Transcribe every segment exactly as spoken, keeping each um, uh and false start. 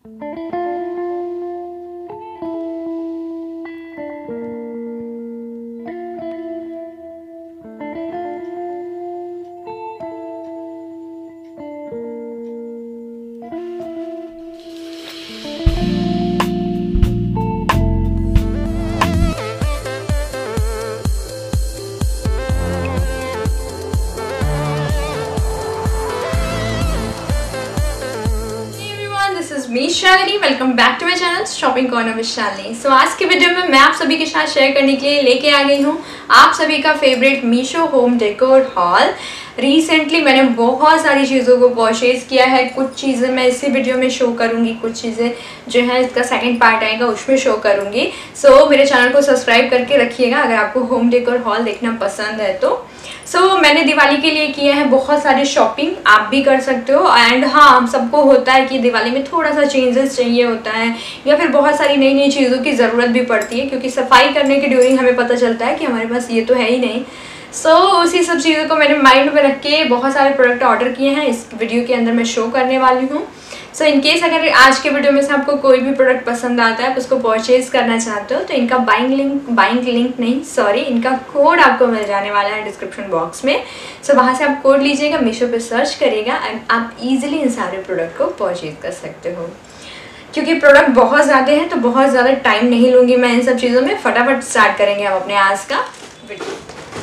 Me Shalini, welcome back to my channel shopping corner with Shalini. So आज के video में मैं आप सभी के साथ शेयर करने के लिए लेके आ गई हूँ आप सभी का favourite Meesho home decor haul. Recently मैंने बहुत सारी चीज़ों को परचेज़ किया है। कुछ चीज़ें मैं इसी वीडियो में शो करूँगी, कुछ चीज़ें जो है इसका सेकंड पार्ट आएगा उसमें शो करूँगी। सो so, मेरे चैनल को सब्सक्राइब करके रखिएगा अगर आपको होम डेकोर हॉल देखना पसंद है तो। सो so, मैंने दिवाली के लिए किया है बहुत सारी शॉपिंग, आप भी कर सकते हो। एंड हाँ, हम सबको होता है कि दिवाली में थोड़ा सा चेंजेस चाहिए होता है या फिर बहुत सारी नई नई चीज़ों की ज़रूरत भी पड़ती है, क्योंकि सफाई करने के ड्यूरिंग हमें पता चलता है कि हमारे पास ये तो है ही नहीं। सो so, उसी सब चीज़ों को मैंने माइंड में रख के बहुत सारे प्रोडक्ट ऑर्डर किए हैं, इस वीडियो के अंदर मैं शो करने वाली हूँ। सो इन केस अगर आज के वीडियो में से आपको कोई भी प्रोडक्ट पसंद आता है, आप उसको परचेज करना चाहते हो तो इनका बाइंग लिंक बाइंग लिंक नहीं सॉरी इनका कोड आपको मिल जाने वाला है डिस्क्रिप्शन बॉक्स में। सो so, वहाँ से आप कोड लीजिएगा, मीशो पे सर्च करिएगा एंड आप इजीली इन सारे प्रोडक्ट को परचेज कर सकते हो। क्योंकि प्रोडक्ट बहुत ज़्यादा हैं तो बहुत ज़्यादा टाइम नहीं लूँगी मैं इन सब चीज़ों में, फटाफट स्टार्ट करेंगे हम अपने आज का वीडियो।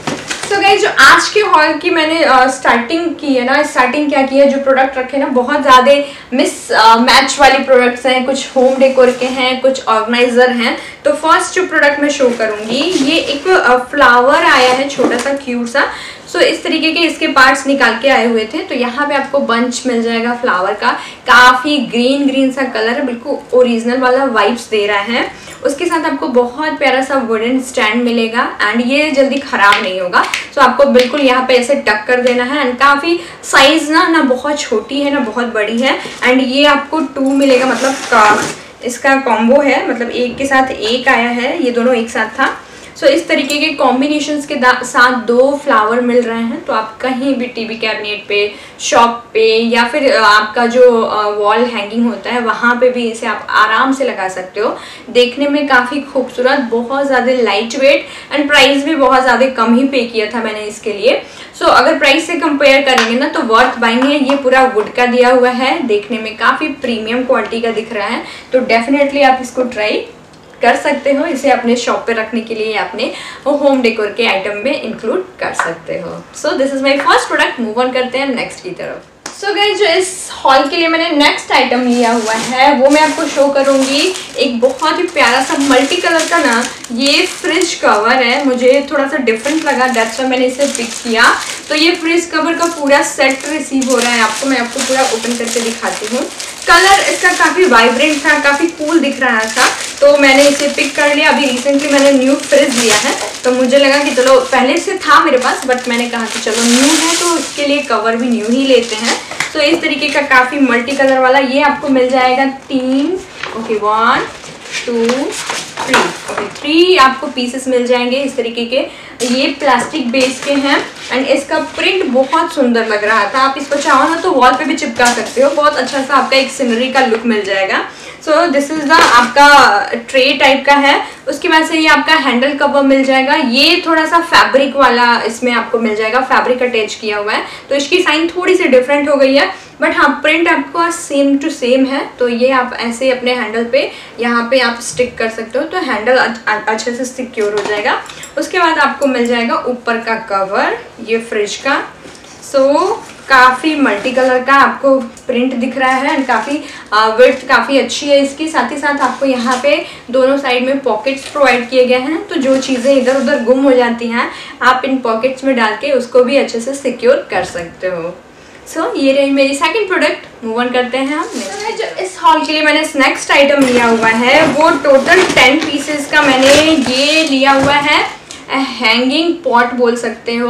तो गाइस, जो आज के हॉल की मैंने स्टार्टिंग uh, की है ना, स्टार्टिंग क्या की है, जो प्रोडक्ट रखे ना बहुत ज़्यादा मिस मैच वाली प्रोडक्ट्स हैं, कुछ होम डेकोर के हैं, कुछ ऑर्गेनाइजर हैं। तो फर्स्ट जो प्रोडक्ट मैं शो करूँगी ये एक फ्लावर uh, आया है छोटा सा क्यूट सा। सो so, इस तरीके के इसके पार्ट्स निकाल के आए हुए थे। तो यहाँ पे आपको बंच मिल जाएगा फ्लावर का, काफ़ी ग्रीन ग्रीन सा कलर है, बिल्कुल ओरिजिनल वाला वाइब्स दे रहा है। उसके साथ आपको बहुत प्यारा सा वुडन स्टैंड मिलेगा एंड ये जल्दी ख़राब नहीं होगा। सो so, आपको बिल्कुल यहाँ पे ऐसे टक कर देना है एंड काफ़ी साइज़ ना ना बहुत छोटी है ना बहुत बड़ी है। एंड ये आपको टू मिलेगा, मतलब का, इसका कॉम्बो है, मतलब एक के साथ एक आया है, ये दोनों एक साथ था। सो so, इस तरीके के कॉम्बिनेशंस के साथ दो फ्लावर मिल रहे हैं। तो आप कहीं भी टीवी कैबिनेट पे, शॉप पे या फिर आपका जो वॉल हैंगिंग होता है वहाँ पे भी इसे आप आराम से लगा सकते हो। देखने में काफ़ी खूबसूरत, बहुत ज़्यादा लाइट वेट एंड प्राइस भी बहुत ज़्यादा कम ही पे किया था मैंने इसके लिए। सो so, अगर प्राइस से कंपेयर करेंगे ना तो वर्थ बाइंग है। ये पूरा वुड का दिया हुआ है, देखने में काफ़ी प्रीमियम क्वालिटी का दिख रहा है। तो डेफिनेटली आप इसको ट्राई कर सकते हो, इसे अपने शॉप पे रखने के लिए अपने होम डेकोर के आइटम में इंक्लूड कर सकते हो। So this is my first product. Move on करते हैं नेक्स्ट की तरफ। सो so गाइस, जो इस हॉल के लिए मैंने नेक्स्ट आइटम लिया हुआ है वो मैं आपको शो करूंगी। एक बहुत ही प्यारा सा मल्टी कलर का ना ये फ्रिज कवर है, मुझे थोड़ा सा डिफरेंट लगा, दैट्स व्हाई मैंने इसे पिक किया। तो ये फ्रिज कवर का पूरा सेट रिसीव हो रहा है आपको, मैं आपको पूरा ओपन करके दिखाती हूँ। कलर इसका काफ़ी वाइब्रेंट था, काफ़ी कूल दिख रहा था, तो मैंने इसे पिक कर लिया। अभी रिसेंटली मैंने न्यू फ्रिज लिया है तो मुझे लगा कि चलो, पहले से था मेरे पास बट मैंने कहा कि चलो न्यू है तो उसके लिए कवर भी न्यू ही लेते हैं। तो इस तरीके का काफ़ी मल्टी कलर वाला ये आपको मिल जाएगा तीन, okay one two three, okay three आपको पीसेस मिल जाएंगे इस तरीके के। ये प्लास्टिक बेस के हैं एंड इसका प्रिंट बहुत सुंदर लग रहा था। आप इसको चाहो ना तो वॉल पे भी चिपका सकते हो, बहुत अच्छा सा आपका एक सीनरी का लुक मिल जाएगा। सो दिस इज द आपका ट्रे टाइप का है। उसके बाद से ये आपका हैंडल कवर मिल जाएगा, ये थोड़ा सा फैब्रिक वाला इसमें आपको मिल जाएगा, फैब्रिक अटैच किया हुआ है तो इसकी साइन थोड़ी सी डिफरेंट हो गई है बट हाँ प्रिंट आपको सेम टू सेम है। तो ये आप ऐसे अपने हैंडल पे यहाँ पे आप स्टिक कर सकते हो तो हैंडल अच्छे से सिक्योर हो जाएगा। उसके बाद आपको मिल जाएगा ऊपर का कवर ये फ्रिज का। सो so, काफ़ी मल्टी कलर का आपको प्रिंट दिख रहा है एंड काफ़ी विड्थ काफ़ी अच्छी है इसकी। साथ ही साथ आपको यहाँ पे दोनों साइड में पॉकेट्स प्रोवाइड किए गए हैं, तो जो चीज़ें इधर उधर गुम हो जाती हैं आप इन पॉकेट्स में डाल के उसको भी अच्छे से सिक्योर कर सकते हो। सो so, ये रही मेरी सेकंड प्रोडक्ट। मूव ऑन करते हैं हम नेक्स्ट। जो इस हॉल के लिए मैंने नेक्स्ट आइटम लिया हुआ है वो टोटल टेन पीसेस का मैंने ये लिया हुआ है, हैंगिंग पॉट बोल सकते हो।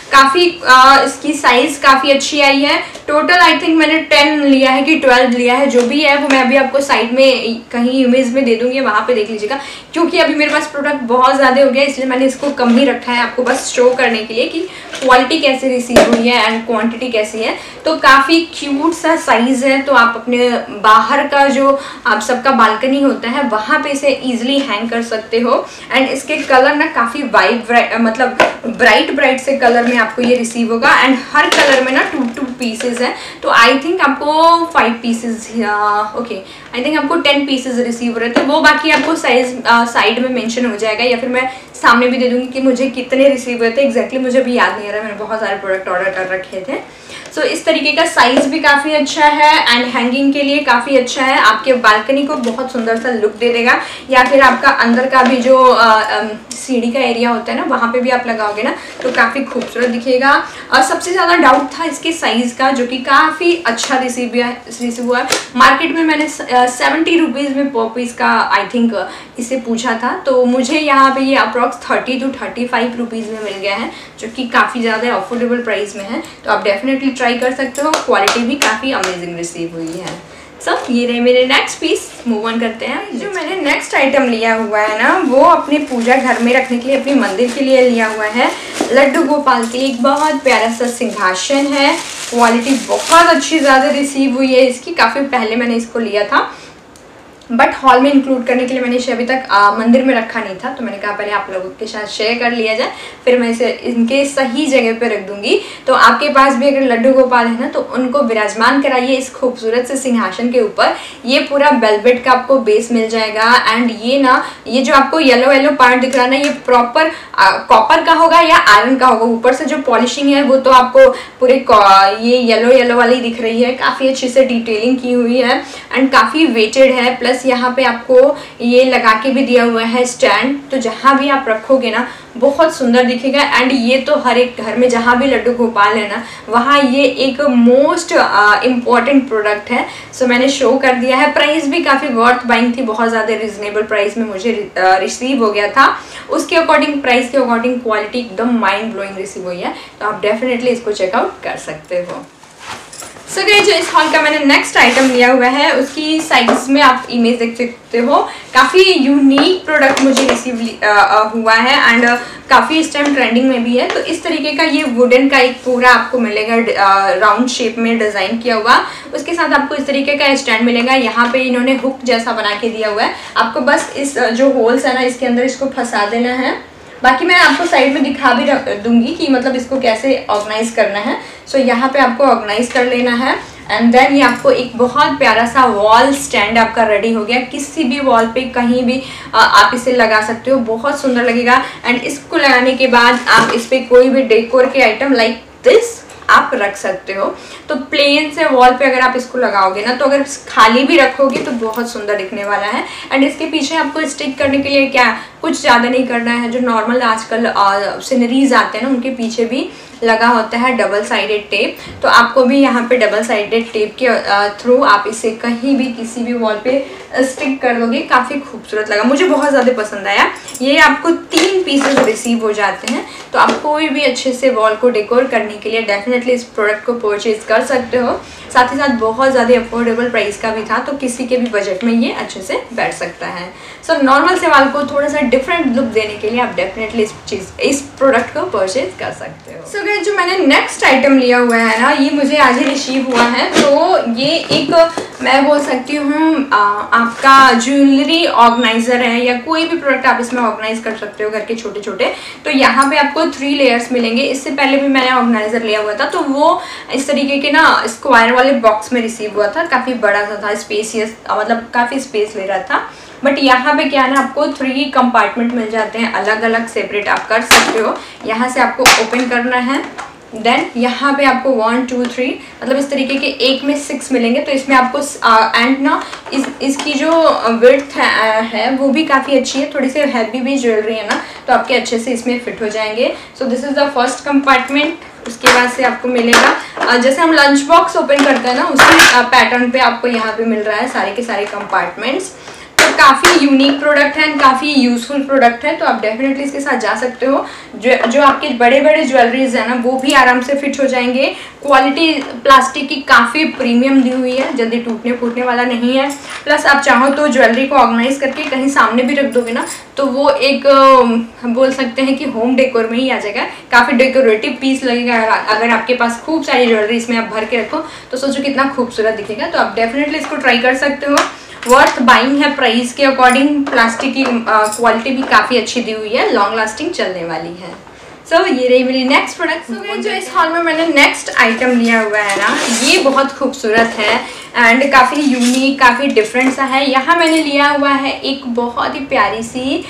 काफ़ी इसकी साइज़ काफ़ी अच्छी आई है। टोटल आई थिंक मैंने टेन लिया है कि ट्वेल्व लिया है, जो भी है वो मैं अभी आपको साइड में कहीं इमेज में दे दूंगी, वहाँ पे देख लीजिएगा। क्योंकि अभी मेरे पास प्रोडक्ट बहुत ज़्यादा हो गया इसलिए मैंने इसको कम ही रखा है, आपको बस शो करने के लिए कि क्वालिटी कैसे रिसीव हुई है एंड क्वांटिटी कैसी है। तो काफ़ी क्यूट सा साइज़ है, तो आप अपने बाहर का जो आप सबका बालकनी होता है वहाँ पे इसे ईजिली हैंग कर सकते हो। एंड इसके कलर ना काफ़ी वाइट मतलब ब्राइट ब्राइट से कलर में आपको ये रिसीव होगा। एंड हर कलर में ना टू टू पीसेज है, तो आई थिंक आपको five pieces okay I think आपको टेन पीसेज रिसीव हो रहे थे। वो बाकी आपको साइज साइड में मेंशन हो जाएगा या फिर मैं सामने भी दे दूंगी कि मुझे कितने रिसीव हुए थे एग्जैक्टली, मुझे भी याद नहीं आ रहा, मैंने बहुत सारे प्रोडक्ट ऑर्डर कर रखे थे। सो so, इस तरीके का साइज भी काफ़ी अच्छा है एंड हैंगिंग के लिए काफ़ी अच्छा है, आपके बालकनी को बहुत सुंदर सा लुक दे देगा। या फिर आपका अंदर का भी जो सीढ़ी का एरिया होता है ना, वहाँ पे भी आप लगाओगे ना तो काफ़ी खूबसूरत दिखेगा। और सबसे ज़्यादा डाउट था इसके साइज़ का, जो कि काफ़ी अच्छा रिसीव रिसीव हुआ है। मार्केट में मैंने सेवेंटी रुपीज़ में पर पीस का आई थिंक इसे पूछा था, तो मुझे यहाँ पे ये approx thirty two thirty five rupees में मिल गया है, जो कि काफ़ी ज़्यादा अफोर्डेबल प्राइस में है। तो आप डेफिनेटली ट्राई कर सकते हो, क्वालिटी भी काफ़ी अमेजिंग रिसीव हुई है। सो so, ये रहे मेरे नेक्स्ट पीस, मूव ऑन करते हैं। जो मैंने नेक्स्ट आइटम लिया हुआ है ना, वो अपने पूजा घर में रखने के लिए, अपने मंदिर के लिए लिया हुआ है। लड्डू गोपाल के लिए एक बहुत प्यारा सा सिंहासन है, क्वालिटी बहुत अच्छी ज़्यादा रिसीव हुई है इसकी। काफ़ी पहले मैंने इसको लिया था, बट हॉल में इंक्लूड करने के लिए मैंने इसे अभी तक आ, मंदिर में रखा नहीं था, तो मैंने कहा पहले आप लोगों के साथ शेयर कर लिया जाए, फिर मैं इसे इनके सही जगह पे रख दूंगी। तो आपके पास भी अगर लड्डू गोपाल है ना, तो उनको विराजमान कराइए इस खूबसूरत से सिंहासन के ऊपर। ये पूरा वेलवेट का आपको बेस मिल जाएगा। एंड ये ना, ये जो आपको येलो येलो पार्ट दिख रहा है ना, ये प्रॉपर कॉपर का होगा या आयरन का होगा। ऊपर से जो पॉलिशिंग है वो तो आपको पूरे ये येलो येलो वाली दिख रही है, काफ़ी अच्छी से डिटेलिंग की हुई है एंड काफ़ी वेटेड है। प्लस यहाँ पे आपको ये लगा के भी दिया हुआ है स्टैंड, तो जहाँ भी आप रखोगे ना बहुत सुंदर दिखेगा। एंड ये तो हर एक घर में जहाँ भी लड्डू गोपाल है ना, वहाँ ये एक मोस्ट इम्पॉर्टेंट प्रोडक्ट है। सो so, मैंने शो कर दिया है। प्राइस भी काफ़ी वर्थ बाइंग थी, बहुत ज़्यादा रिजनेबल प्राइस में मुझे रिसीव हो गया था। उसके अकॉर्डिंग, प्राइस के अकॉर्डिंग क्वालिटी एकदम माइंड ब्लोइंग रिसीव हुई है, तो आप डेफिनेटली इसको चेकआउट कर सकते हो। सो गाइस, जो इस हॉल का मैंने नेक्स्ट आइटम लिया हुआ है, उसकी साइज में आप इमेज देख सकते हो। काफ़ी यूनिक प्रोडक्ट मुझे रिसीव हुआ है एंड काफ़ी इस टाइम ट्रेंडिंग में भी है। तो इस तरीके का ये वुडन का एक पूरा आपको मिलेगा राउंड शेप में डिज़ाइन किया हुआ। उसके साथ आपको इस तरीके का स्टैंड मिलेगा। यहाँ पे इन्होंने हुक जैसा बना के दिया हुआ है, आपको बस इस जो होल्स है ना, इसके अंदर इसको फंसा देना है। बाकी मैं आपको साइड में दिखा भी दूंगी कि मतलब इसको कैसे ऑर्गेनाइज करना है। सो so, यहाँ पे आपको ऑर्गेनाइज कर लेना है एंड देन ये आपको एक बहुत प्यारा सा वॉल स्टैंड आपका रेडी हो गया। किसी भी वॉल पे कहीं भी आप इसे लगा सकते हो, बहुत सुंदर लगेगा। एंड इसको लगाने के बाद आप इस पर कोई भी डेकोर के आइटम लाइक दिस आप रख सकते हो। तो प्लेन से वॉल पे अगर आप इसको लगाओगे ना, तो अगर खाली भी रखोगे तो बहुत सुंदर दिखने वाला है। एंड इसके पीछे आपको स्टिक करने के लिए क्या कुछ ज़्यादा नहीं करना है। जो नॉर्मल आजकल सीनरीज आते हैं ना, उनके पीछे भी लगा होता है डबल साइडेड टेप, तो आपको भी यहाँ पे डबल साइडेड टेप के थ्रू आप इसे कहीं भी किसी भी वॉल पे स्टिक कर दोगे। काफ़ी खूबसूरत लगा, मुझे बहुत ज़्यादा पसंद आया। ये आपको तीन पीसेस रिसीव हो जाते हैं, तो आप कोई भी अच्छे से वॉल को डेकोर करने के लिए डेफिनेटली इस प्रोडक्ट को परचेज कर सकते हो। साथ ही साथ बहुत ज़्यादा अफोर्डेबल प्राइस का भी था, तो किसी के भी बजट में ये अच्छे से बैठ सकता है। सो so, नॉर्मल से वॉल को थोड़ा सा डिफरेंट लुक देने के लिए आप डेफिनेटली इस चीज़ इस प्रोडक्ट को परचेज कर सकते हो। सो so, जो मैंने नेक्स्ट आइटम लिया हुआ है ना, ये मुझे आज ही रिसीव हुआ है। तो ये एक मैं बोल सकती हूँ आपका ज्वेलरी ऑर्गेनाइजर है, या कोई भी प्रोडक्ट आप इसमें ऑर्गेनाइज कर सकते हो घर के छोटे छोटे। तो यहाँ पे आपको थ्री लेयर्स मिलेंगे। इससे पहले भी मैंने ऑर्गेनाइजर लिया हुआ था, तो वो इस तरीके के ना स्क्वायर वाले बॉक्स में रिसीव हुआ था। काफ़ी बड़ा सा था, स्पेसियस, मतलब काफ़ी स्पेस ले रहा था। बट यहाँ पे क्या है ना, आपको थ्री कंपार्टमेंट मिल जाते हैं, अलग अलग सेपरेट आप कर सकते हो। यहाँ से आपको ओपन करना है, देन यहाँ पे आपको वन टू थ्री मतलब इस तरीके के एक में सिक्स मिलेंगे। तो इसमें आपको एंड ना इस इसकी जो विड्थ है, है वो भी काफ़ी अच्छी है, थोड़ी सी हैवी भी ज्वेलरी है ना, तो आपके अच्छे से इसमें फिट हो जाएंगे। So this is the first compartment. उसके बाद से आपको मिलेगा, जैसे हम लंच बॉक्स ओपन करते हैं ना, उसी पैटर्न पे आपको यहाँ पे मिल रहा है सारे के सारे कंपार्टमेंट्स। तो काफ़ी यूनिक प्रोडक्ट है एंड काफ़ी यूजफुल प्रोडक्ट है, तो आप डेफिनेटली इसके साथ जा सकते हो। जो जो आपके बड़े बड़े ज्वेलरीज है ना वो भी आराम से फिट हो जाएंगे। क्वालिटी प्लास्टिक की काफ़ी प्रीमियम दी हुई है, जल्दी टूटने फूटने वाला नहीं है। प्लस आप चाहो तो ज्वेलरी को ऑर्गेनाइज करके कहीं सामने भी रख दोगे ना तो वो एक हम बोल सकते हैं कि होम डेकोर में ही आ जाएगा। काफ़ी डेकोरेटिव पीस लगेगा। अगर आपके पास खूब सारी ज्वेलरी इसमें आप भर के रखो तो सोचो कितना खूबसूरत दिखेगा। तो आप डेफिनेटली इसको ट्राई कर सकते हो। वर्थ बाइंग है प्राइस के अकॉर्डिंग। प्लास्टिक की क्वालिटी भी काफ़ी अच्छी दी हुई है, लॉन्ग लास्टिंग चलने वाली है। सो so, ये रही मेरी नेक्स्ट प्रोडक्ट। so, जो इस हॉल में मैंने नेक्स्ट आइटम लिया हुआ है ना ये बहुत खूबसूरत है एंड काफ़ी यूनिक, काफ़ी डिफरेंट सा है। यहाँ मैंने लिया हुआ है एक बहुत ही प्यारी सी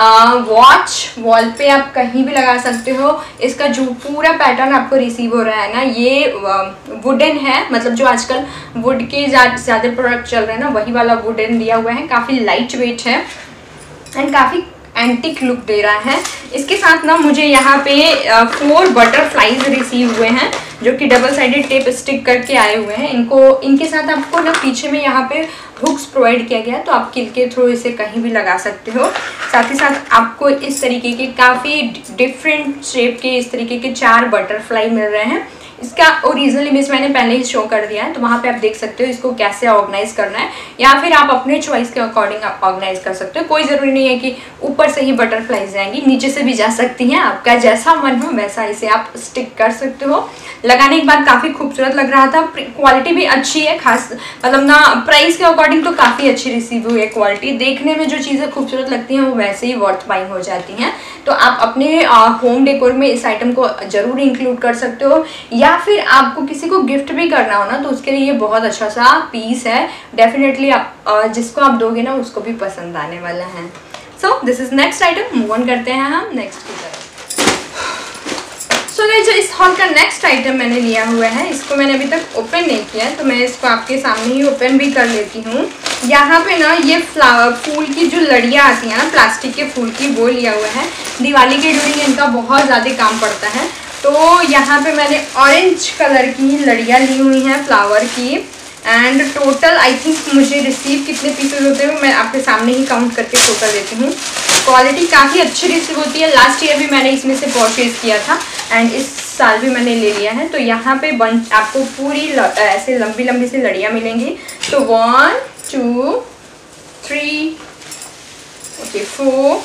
वॉच। वॉल पे आप कहीं भी लगा सकते हो। इसका जो पूरा पैटर्न आपको रिसीव हो रहा है ना ये वुडन है, मतलब जो आजकल वुड के ज़्यादा प्रोडक्ट चल रहे हैं ना वही वाला वुडन दिया हुआ है। काफ़ी लाइट वेट है एंड काफ़ी एंटिक लुक दे रहा है। इसके साथ ना मुझे यहाँ पे फोर बटरफ्लाईज रिसीव हुए हैं जो कि डबल साइडेड टेप स्टिक करके आए हुए हैं। इनको इनके साथ आपको ना पीछे में यहाँ पे हुक्स प्रोवाइड किया गया है, तो आप किल के थ्रू इसे कहीं भी लगा सकते हो। साथ ही साथ आपको इस तरीके के काफ़ी डिफरेंट शेप के इस तरीके के चार बटरफ्लाई मिल रहे हैं। इसका ओरिजिनल इमेज मैंने पहले ही शो कर दिया है, तो वहाँ पे आप देख सकते हो इसको कैसे ऑर्गेनाइज करना है, या फिर आप अपने चॉइस के अकॉर्डिंग आप ऑर्गेनाइज कर सकते हो। कोई ज़रूरी नहीं है कि ऊपर से ही बटरफ्लाईज जाएंगी, नीचे से भी जा सकती हैं। आपका जैसा मन हो वैसा इसे आप स्टिक कर सकते हो। लगाने के बाद काफ़ी खूबसूरत लग रहा था। क्वालिटी भी अच्छी है, खास मतलब ना प्राइस के अकॉर्डिंग तो काफ़ी अच्छी रिसीव हुई है क्वालिटी। देखने में जो चीज़ें खूबसूरत लगती हैं वो वैसे ही वर्थ बाइंग हो जाती हैं। तो आप अपने होम डेकोर में इस आइटम को ज़रूर इंक्लूड कर सकते हो, या फिर आपको किसी को गिफ्ट भी करना हो ना तो उसके लिए ये बहुत अच्छा सा पीस है। डेफिनेटली आप जिसको आप दोगे ना उसको भी पसंद आने वाला है। So this is next item. Move on करते हैं हम नेक्स्ट की तरफ। सो गाइस जो इस हॉल का नेक्स्ट आइटम मैंने लिया हुआ है, इसको मैंने अभी तक ओपन नहीं किया है तो मैं इसको आपके सामने ही ओपन भी कर लेती हूँ। यहाँ पे ना ये फ्लावर फूल की जो लड़ियाँ आती हैं ना प्लास्टिक के फूल की, वो लिया हुआ है। दिवाली के ड्यूरिंग इनका बहुत ज़्यादा काम पड़ता है, तो यहाँ पे मैंने ऑरेंज कलर की लड़ियाँ ली हुई हैं फ्लावर की। एंड टोटल आई थिंक मुझे रिसीव कितने पीसेज होते हैं मैं आपके सामने ही काउंट करके शो कर देती हूँ। क्वालिटी काफ़ी अच्छी रिसीव होती है। लास्ट ईयर भी मैंने इसमें से परचेज़ किया था एंड इस साल भी मैंने ले लिया है। तो यहाँ पे बन आपको पूरी ऐसे लंबी लंबी सी लड़ियाँ मिलेंगी। तो one two three okay four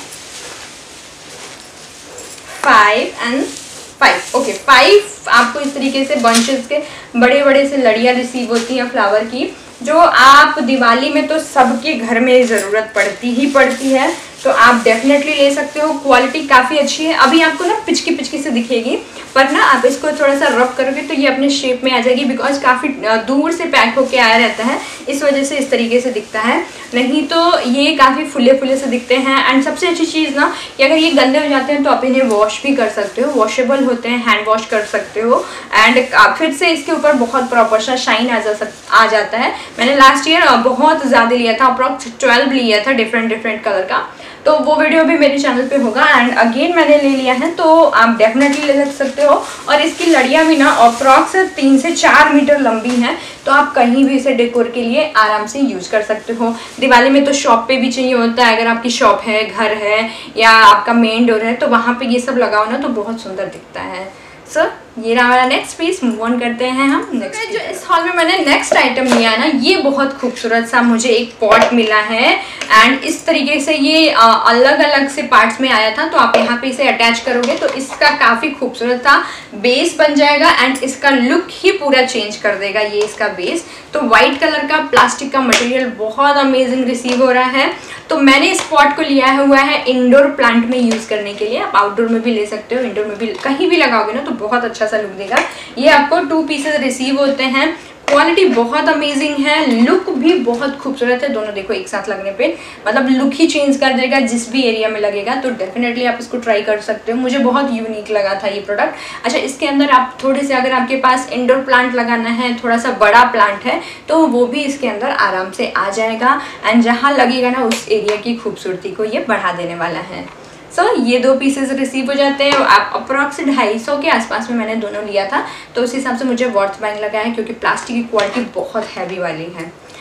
five and five okay five आपको इस तरीके से बंचेस के बड़े बड़े से लड़ियाँ रिसीव होती हैं फ्लावर की, जो आप दिवाली में तो सबके घर में ज़रूरत पड़ती ही पड़ती है। तो आप डेफिनेटली ले सकते हो। क्वालिटी काफ़ी अच्छी है। अभी आपको ना पिचकी पिचकी से दिखेगी, पर ना आप इसको थोड़ा सा रब करोगे तो ये अपने शेप में आ जाएगी, बिकॉज काफ़ी दूर से पैक होके आया रहता है, इस वजह से इस तरीके से दिखता है। नहीं तो ये काफ़ी फुले फुले से दिखते हैं। एंड सबसे अच्छी चीज़ ना कि अगर ये गंदे हो जाते हैं तो आप इन्हें वॉश भी कर सकते हो, वॉशेबल होते हैं, हैंड वॉश कर सकते हो। एंड फिर से इसके ऊपर बहुत प्रॉपर सा शाइन आ जा सक आ जाता है। मैंने लास्ट ईयर बहुत ज़्यादा लिया था, अप्रॉक्स ट्वेल्व लिया था डिफरेंट डिफरेंट कलर का, तो वो वीडियो भी मेरे चैनल पे होगा। एंड अगेन मैंने ले लिया है, तो आप डेफिनेटली ले सकते हो। और इसकी लड़ियाँ भी ना अप्रॉक्स तीन से चार मीटर लंबी हैं, तो आप कहीं भी इसे डेकोर के लिए आराम से यूज कर सकते हो। दिवाली में तो शॉप पे भी चाहिए होता है, अगर आपकी शॉप है, घर है या आपका मेन डोर है, तो वहाँ पे ये सब लगाओ ना तो बहुत सुंदर दिखता है। सो so, ये रहा हमारा नेक्स्ट पीस। मूव ऑन करते हैं हम नेक्स्ट। जो इस हॉल में मैंने नेक्स्ट आइटम लिया है ना, ये बहुत खूबसूरत सा मुझे एक पॉट मिला है। एंड इस तरीके से ये आ, अलग अलग से पार्ट्स में आया था, तो आप यहाँ पे इसे अटैच करोगे तो इसका काफ़ी खूबसूरत सा बेस बन जाएगा एंड इसका लुक ही पूरा चेंज कर देगा ये इसका बेस। तो वाइट कलर का प्लास्टिक का मटेरियल बहुत अमेजिंग रिसीव हो रहा है। तो मैंने इस पॉट को लिया हुआ है इंडोर प्लांट में यूज़ करने के लिए। आप आउटडोर में भी ले सकते हो, इंडोर में भी कहीं भी लगाओगे ना तो बहुत अच्छा सा लुक देगा। ये आपको टू पीसेस रिसीव होते हैं। क्वालिटी बहुत अमेजिंग है, लुक भी बहुत खूबसूरत है। दोनों देखो एक साथ लगने पे मतलब लुक ही चेंज कर देगा जिस भी एरिया में लगेगा। तो डेफिनेटली आप इसको ट्राई कर सकते हो। मुझे बहुत यूनिक लगा था ये प्रोडक्ट। अच्छा, इसके अंदर आप थोड़े से अगर आपके पास इंडोर प्लांट लगाना है, थोड़ा सा बड़ा प्लांट है, तो वो भी इसके अंदर आराम से आ जाएगा। एंड जहाँ लगेगा ना उस एरिया की खूबसूरती को ये बढ़ा देने वाला है। सो so, ये दो पीसेस रिसीव हो जाते हैं। आप अप्रॉक्स ढाई सौ के आसपास में मैंने दोनों लिया था, तो उस हिसाब से मुझे वर्थ बाइंग लगा है, क्योंकि प्लास्टिक की क्वालिटी बहुत हैवी वाली है।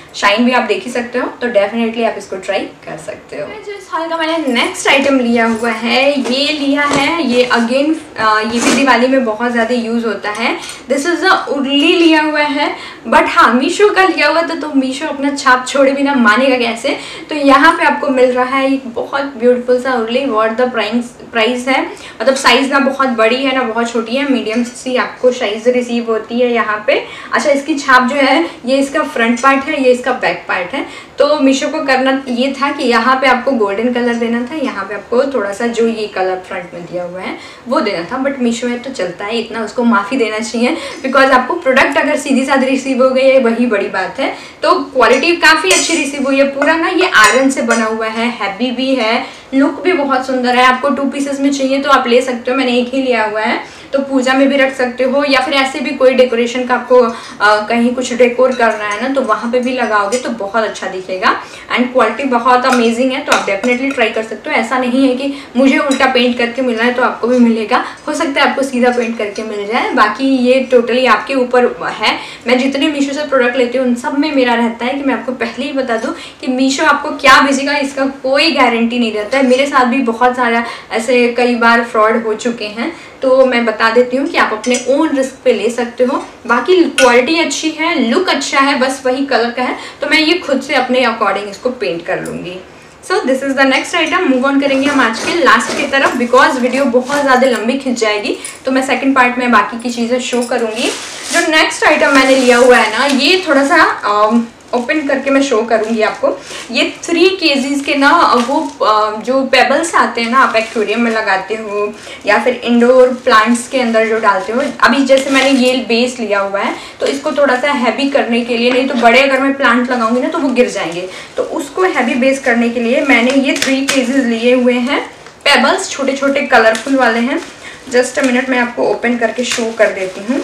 शाइन भी आप देख ही सकते हो, तो डेफिनेटली आप इसको ट्राई कर सकते हो। जो इस हॉल का मैंने नेक्स्ट आइटम लिया हुआ है, ये लिया है, ये अगेन ये भी दिवाली में बहुत ज़्यादा यूज़ होता है। दिस इज़ अ उर्ली लिया हुआ है, बट हाँ मीशो का लिया हुआ था तो मीशो अपना छाप छोड़े बिना मानेगा कैसे। तो यहाँ पे आपको मिल रहा है एक बहुत ब्यूटीफुल सा urli. What the price price है, मतलब साइज़ ना बहुत बड़ी है ना बहुत छोटी है, मीडियम सी आपको साइज़ रिसीव होती है यहाँ पे। अच्छा, इसकी छाप जो है ये इसका फ्रंट पार्ट है, ये इसका बैक पार्ट है। तो मीशो को करना ये था कि यहाँ पे आपको गोल्डन कलर देना था, यहाँ पे आपको थोड़ा सा जो ये कलर फ्रंट में दिया हुआ है वो देना था, बट मीशो है तो चलता है, इतना उसको माफ़ी देना चाहिए। बिकॉज आपको प्रोडक्ट अगर सीधी साधी रिसीव हो गई है वही बड़ी बात है। तो क्वालिटी काफ़ी अच्छी रिसीव हुई है। पूरा ना ये आयरन से बना हुआ है, हैवी भी है, लुक भी बहुत सुंदर है। आपको टू पीसेस में चाहिए तो आप ले सकते हो, मैंने एक ही लिया हुआ है। तो पूजा में भी रख सकते हो, या फिर ऐसे भी कोई डेकोरेशन का आपको आ, कहीं कुछ डेकोर करना है ना तो वहाँ पे भी लगाओगे तो बहुत अच्छा दिखेगा। एंड क्वालिटी बहुत अमेजिंग है, तो आप डेफिनेटली ट्राई कर सकते हो। ऐसा नहीं है कि मुझे उल्टा पेंट करके मिलना है तो आपको भी मिलेगा, हो सकता है आपको सीधा पेंट करके मिल जाए। बाकी ये टोटली आपके ऊपर है। मैं जितने मीशो से प्रोडक्ट लेती हूँ उन सब में मेरा रहता है कि मैं आपको पहले ही बता दूँ कि मीशो आपको क्या भेजेगा इसका कोई गारंटी नहीं रहता है। मेरे साथ भी बहुत सारा ऐसे कई बार फ्रॉड हो चुके हैं, तो मैं बता देती हूँ कि आप अपने ओन रिस्क पे ले सकते हो। बाकी क्वालिटी अच्छी है, लुक अच्छा है, बस वही कलर का है, तो मैं ये खुद से अपने अकॉर्डिंग इसको पेंट कर लूँगी। So this is the next item. Move on करेंगे हम आज के लास्ट की तरफ, बिकॉज वीडियो बहुत ज़्यादा लंबी खिंच जाएगी, तो मैं सेकंड पार्ट में बाकी की चीज़ें शो करूँगी। जो नेक्स्ट आइटम मैंने लिया हुआ है ना, ये थोड़ा सा ओपन करके मैं शो करूंगी आपको। ये थ्री केजीज के ना वो जो पेबल्स आते हैं ना, आप एक्वेरियम में लगाते हो या फिर इंडोर प्लांट्स के अंदर जो डालते हो। अभी जैसे मैंने ये बेस लिया हुआ है तो इसको थोड़ा सा हैवी करने के लिए, नहीं तो बड़े अगर मैं प्लांट लगाऊंगी ना तो वो गिर जाएंगे, तो उसको हैवी बेस करने के लिए मैंने ये थ्री केजीज लिए हुए हैं पेबल्स। छोटे छोटे कलरफुल वाले हैं। जस्ट अ मिनट, मैं आपको ओपन करके शो कर देती हूँ।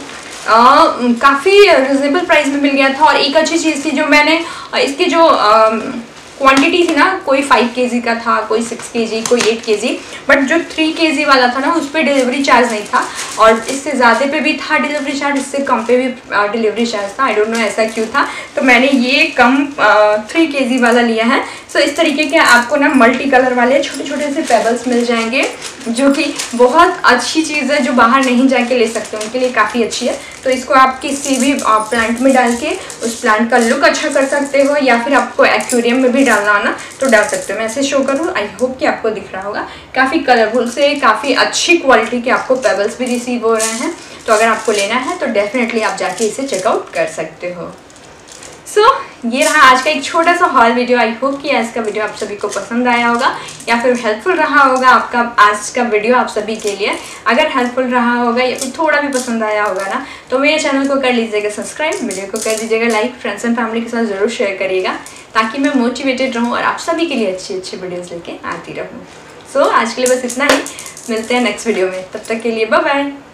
काफ़ी रिजनेबल प्राइस में मिल गया था। और एक अच्छी चीज़ थी जो मैंने इसकी जो क्वांटिटी थी ना, कोई फाइव केजी का था, कोई सिक्स केजी, कोई एट केजी, बट जो थ्री केजी वाला था ना उस पर डिलीवरी चार्ज नहीं था, और इससे ज़्यादा पे भी था डिलीवरी चार्ज, इससे कम पे भी डिलीवरी चार्ज था। आई डोंट नो ऐसा क्यों था, तो मैंने ये कम थ्री केजी वाला लिया है। सो so, इस तरीके के आपको ना मल्टी कलर वाले छोटे छोटे से पेबल्स मिल जाएंगे, जो कि बहुत अच्छी चीज़ है, जो बाहर नहीं जाके ले सकते उनके लिए काफ़ी अच्छी है। तो इसको आप किसी भी प्लांट में डाल के उस प्लांट का लुक अच्छा कर सकते हो, या फिर आपको एक्वेरियम में भी डालना हो ना तो डाल सकते हो। मैं ऐसे शो करूँ, आई होप कि आपको दिख रहा होगा। काफ़ी कलरफुल से काफ़ी अच्छी क्वालिटी के आपको पेबल्स भी रिसीव हो रहे हैं, तो अगर आपको लेना है तो डेफिनेटली आप जाके इसे चेकआउट कर सकते हो। सो so, ये रहा आज का एक छोटा सा हॉल वीडियो। आई होप कि आज का वीडियो आप सभी को पसंद आया होगा या फिर हेल्पफुल रहा होगा आपका आज का वीडियो आप सभी के लिए। अगर हेल्पफुल रहा होगा या फिर थोड़ा भी पसंद आया होगा ना, तो मेरे चैनल को कर लीजिएगा सब्सक्राइब, वीडियो को कर दीजिएगा लाइक, फ्रेंड्स एंड फैमिली के साथ ज़रूर शेयर करिएगा, ताकि मैं मोटिवेटेड रहूँ और आप सभी के लिए अच्छी अच्छी वीडियोज़ लेके आती रहूँ। सो so, आज के लिए बस इतना ही, मिलते हैं नेक्स्ट वीडियो में, तब तक के लिए बाय बाय।